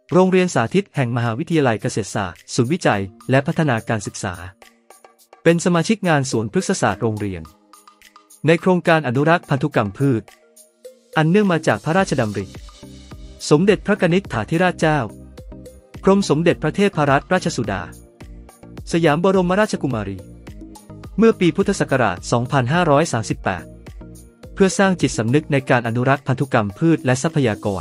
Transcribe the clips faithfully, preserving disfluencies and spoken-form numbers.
โรงเรียนสาธิตแห่งมหาวิทยาลัยเกษตรศาสตร์ศูนย์วิจัยและพัฒนาการศึกษาเป็นสมาชิกงานสวนพฤกษศาสตร์โรงเรียนในโครงการอนุรักษ์พันธุกรรมพืชอันเนื่องมาจากพระราชดำริสมเด็จพระกนิษฐาธิราชเจ้ากรมสมเด็จพระเทพรัตนราชสุดาสยามบรมราชกุมารีเมื่อปีพุทธศักราช สองพันห้าร้อยสามสิบแปด เพื่อสร้างจิตสำนึกในการอนุรักษ์พันธุกรรมพืชและทรัพยาก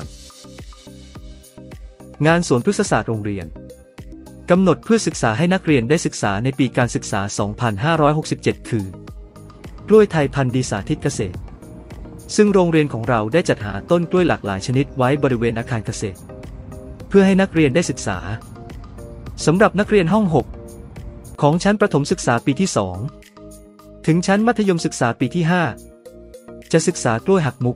รงานสวนพฤกษศาสตร์โรงเรียนกำหนดเพื่อศึกษาให้นักเรียนได้ศึกษาในปีการศึกษา สองพันห้าร้อยหกสิบเจ็ด คือกล้วยไทยพันธุ์ดีสาธิตเกษตรซึ่งโรงเรียนของเราได้จัดหาต้นกล้วยหลากหลายชนิดไว้บริเวณอาคารเกษตรเพื่อให้นักเรียนได้ศึกษาสำหรับนักเรียนห้อง หก ของชั้นประถมศึกษาปีที่ สอง ถึงชั้นมัธยมศึกษาปีที่ ห้า จะศึกษากล้วยหักมุก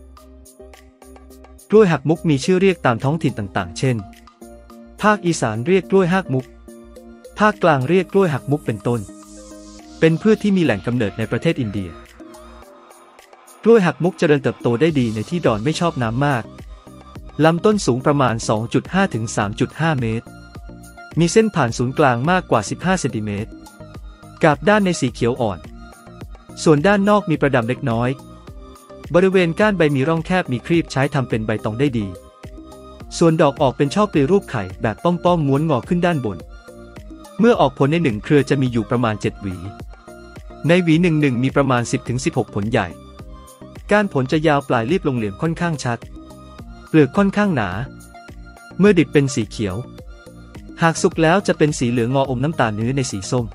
กล้วยหักมุกมีชื่อเรียกตามท้องถิ่นต่างๆเช่นภาคอีสานเรียกกล้วยหักมุกภาคกลางเรียกกล้วยหักมุกเป็นต้นเป็นพืชที่มีแหล่งกำเนิดในประเทศอินเดียกล้วยหักมุกเจริญเติบโตได้ดีในที่ดอนไม่ชอบน้ำมากลำต้นสูงประมาณ สองจุดห้า ถึง สามจุดห้า เมตรมีเส้นผ่านศูนย์กลางมากกว่าสิบห้าเซนติเมตรกาบด้านในสีเขียวอ่อนส่วนด้านนอกมีประดำเล็กน้อยบริเวณก้านใบมีร่องแคบมีครีบใช้ทำเป็นใบตองได้ดีส่วนดอกออกเป็นช่อปลีรูปไข่แบบป้อมๆม้วนงอขึ้นด้านบนเมื่อออกผลในหนึ่งเครือจะมีอยู่ประมาณเจ็ดหวีในหวีหนึ่งหนึ่งมีประมาณ สิบถึงสิบหก ผลใหญ่ก้านผลจะยาวปลายรีบลงเหลี่ยมค่อนข้างชัดเปลือกค่อนข้างหนาเมื่อดิบเป็นสีเขียวหากสุกแล้วจะเป็นสีเหลืองงออมน้ำตาลเนื้อในสีส้ม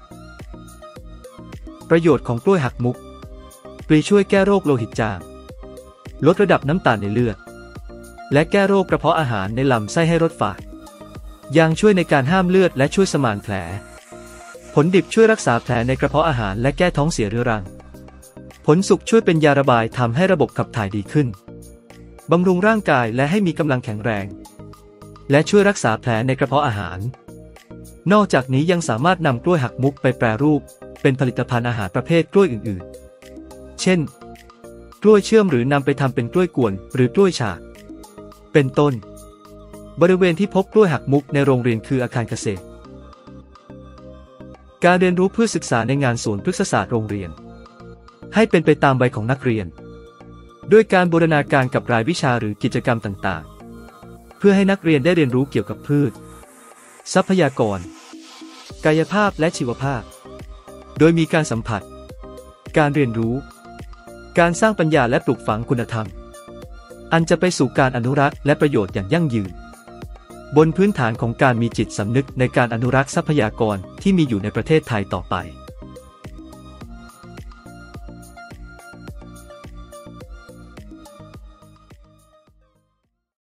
ประโยชน์ของกล้วยหักมุกปลีช่วยแก้โรคโลหิตจางลดระดับน้ำตาลในเลือดและแก้โรคกระเพาะอาหารในลำไส้ให้ลดฝาดยังช่วยในการห้ามเลือดและช่วยสมานแผลผลดิบช่วยรักษาแผลในกระเพาะอาหารและแก้ท้องเสียเรื้อรังผลสุกช่วยเป็นยาระบายทำให้ระบบขับถ่ายดีขึ้นบำรุงร่างกายและให้มีกำลังแข็งแรงและช่วยรักษาแผลในกระเพาะอาหารนอกจากนี้ยังสามารถนำกล้วยหักมุกไปแปรรูปเป็นผลิตภัณฑ์อาหารประเภทกล้วยอื่นๆเช่นกล้วยเชื่อมหรือนำไปทำเป็นกล้วยกวนหรือกล้วยฉาบเป็นต้นบริเวณที่พบกล้วยหักมุกในโรงเรียนคืออาคารเกษตรการเรียนรู้เพื่อศึกษาในงานสวนพฤกษศาสตร์โรงเรียนให้เป็นไปตามวัยของนักเรียนด้วยการบูรณาการกับรายวิชาหรือกิจกรรมต่างๆเพื่อให้นักเรียนได้เรียนรู้เกี่ยวกับพืชทรัพยากรกายภาพและชีวภาพโดยมีการสัมผัสการเรียนรู้การสร้างปัญญาและปลูกฝังคุณธรรมอันจะไปสู่การอนุรักษ์และประโยชน์อย่างยั่งยืนบนพื้นฐานของการมีจิตสำนึกในการอนุรักษ์ทรัพยากรที่มีอยู่ในประเทศไทยต่อไป